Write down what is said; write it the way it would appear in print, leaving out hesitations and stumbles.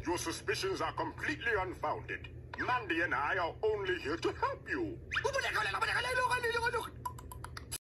Your suspicions are completely unfounded. Mandy and I are only here to help you.